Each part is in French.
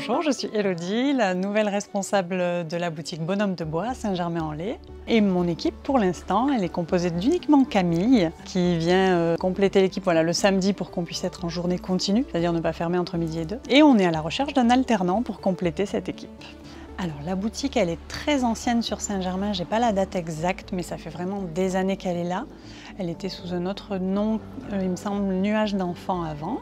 Bonjour, je suis Élodie, la nouvelle responsable de la boutique Bonhomme de Bois à Saint-Germain-en-Laye. Et mon équipe, pour l'instant, elle est composée d'uniquement Camille, qui vient compléter l'équipe le samedi pour qu'on puisse être en journée continue, c'est-à-dire ne pas fermer entre midi et 2. Et on est à la recherche d'un alternant pour compléter cette équipe. Alors la boutique, elle est très ancienne sur Saint-Germain, j'ai pas la date exacte, mais ça fait vraiment des années qu'elle est là. Elle était sous un autre nom, il me semble, Nuage d'enfants avant.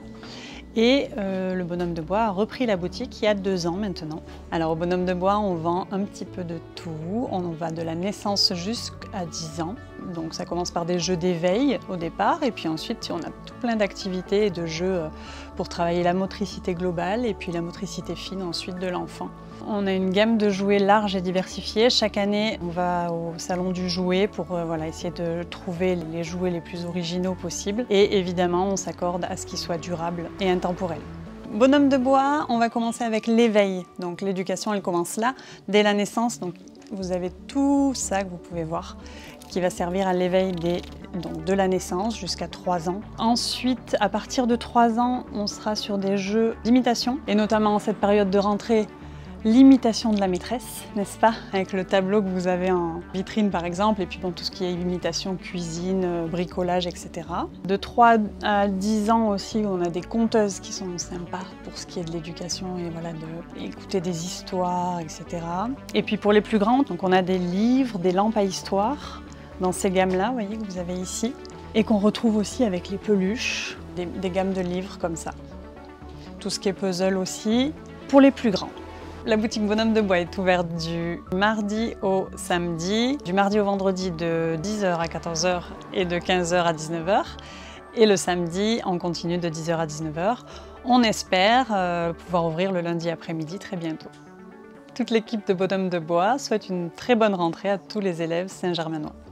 Et le Bonhomme de Bois a repris la boutique il y a 2 ans maintenant. Alors au Bonhomme de Bois, on vend un petit peu de tout. On va de la naissance jusqu'à 10 ans. Donc ça commence par des jeux d'éveil au départ. Et puis ensuite, on a tout plein d'activités et de jeux pour travailler la motricité globale et puis la motricité fine ensuite de l'enfant. On a une gamme de jouets large et diversifiée. Chaque année, on va au salon du jouet pour essayer de trouver les jouets les plus originaux possibles. Et évidemment, on s'accorde à ce qu'ils soient durables et intemporels. Bonhomme de Bois, on va commencer avec l'éveil. Donc l'éducation, elle commence là, dès la naissance. Donc vous avez tout ça que vous pouvez voir qui va servir à l'éveil de la naissance jusqu'à 3 ans. Ensuite, à partir de 3 ans, on sera sur des jeux d'imitation. Et notamment en cette période de rentrée, l'imitation de la maîtresse, n'est-ce pas? Avec le tableau que vous avez en vitrine par exemple, et puis bon, tout ce qui est imitation, cuisine, bricolage, etc. De 3 à 10 ans aussi, on a des conteuses qui sont sympas pour ce qui est de l'éducation et d'écouter des histoires, etc. Et puis pour les plus grands, donc on a des livres, des lampes à histoire, dans ces gammes-là, vous voyez, que vous avez ici, et qu'on retrouve aussi avec les peluches, des gammes de livres comme ça. Tout ce qui est puzzle aussi, pour les plus grands. La boutique Bonhomme de Bois est ouverte du mardi au samedi, du mardi au vendredi de 10h à 14h et de 15h à 19h. Et le samedi, on continue de 10h à 19h. On espère pouvoir ouvrir le lundi après-midi très bientôt. Toute l'équipe de Bonhomme de Bois souhaite une très bonne rentrée à tous les élèves saint-germanois.